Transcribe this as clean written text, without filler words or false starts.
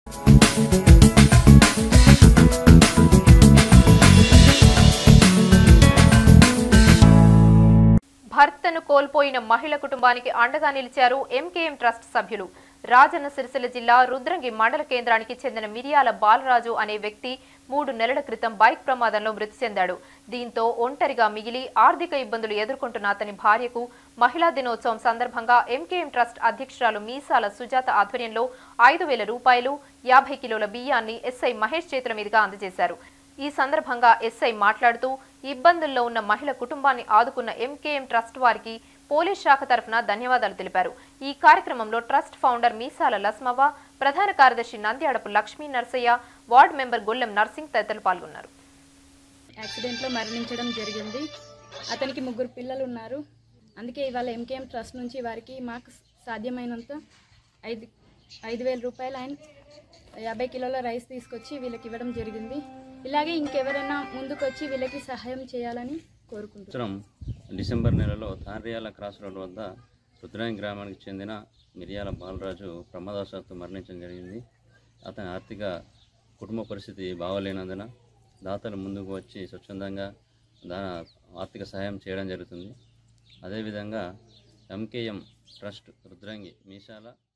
భర్తను కోల్పోయిన మహిళ కుటుంబానికి అండగా నిలిచారు ఎంకేఎం ట్రస్ట్ సభ్యులు. రాజన్న సిరిసిల్ల జిల్లా రుద్రంగి మండల కేంద్రానికి చెందిన మిరియాల బాలరాజు అనే వ్యక్తి 3 నెలల క్రితం బైక్ ప్రమాదంలో మృతి చెందాడు. దీంతో ఒంటరిగా మిగిలి ఆర్థిక ఇబ్బందులు ఎదుర్కొంటున్న అతని భార్యకు మహిళా దినోత్సవం సందర్భంగా ఎంకేఎం ట్రస్ట్ అధ్యక్షురాలు మీసాల సుజాత ఆధ్వర్యంలో 5,000 రూపాయలు 50 కిలోల బియ్యాన్ని ఎస్ఐ మహేష్ చేతుల మీదుగా అందజేశారు. ఈ సందర్భంగా ఎస్ఐ మాట్లాడుతూ ఇబ్బందుల్లో ఉన్న మహిళ కుటుంబాన్ని ఆదుకున్న ఎంకేఎం ట్రస్ట్ వారికి పోలీస్ శాఖ తరఫున ధన్యవాదాలు తెలిపారు. ఈ కార్యక్రమంలో ట్రస్ట్ ఫౌండర్ మీసాల లస్మవ్వ, ప్రధాన కార్యదర్శి నంద్యాడపు లక్ష్మీ నర్సయ్య, వార్డు మెంబర్ గొల్లెం నర్సింగ్ తదితరులు పాల్గొన్నారు. యాక్సిడెంట్లో మరణించడం జరిగింది. అతనికి 3 పిల్లలు ఉన్నారు. అందుకే ఇవాళ ఎంకేఎం ట్రస్ట్ నుంచి వారికి మాకు సాధ్యమైనంత 5,000 రూపాయలు అండ్ 50 కిలోల రైస్ తీసుకొచ్చి వీళ్ళకి ఇవ్వడం జరిగింది. ఇలాగే ఇంకెవరైనా ముందుకొచ్చి వీళ్ళకి సహాయం చేయాలని కోరుకుంటున్నాం. డిసెంబర్ నెలలో తాండ్రియాల క్రాస్ రోడ్ వద్ద రుద్రాంగి గ్రామానికి చెందిన మిరియాల బాలరాజు ప్రమాదవశాత్తు మరణించడం జరిగింది. అతని కుటుంబ పరిస్థితి బాగోలేనందున దాతలు ముందుకు వచ్చి స్వచ్ఛందంగా ఆర్థిక సహాయం చేయడం జరుగుతుంది. అదేవిధంగా ఎంకేఎం ట్రస్ట్ రుద్రంగి మీసాల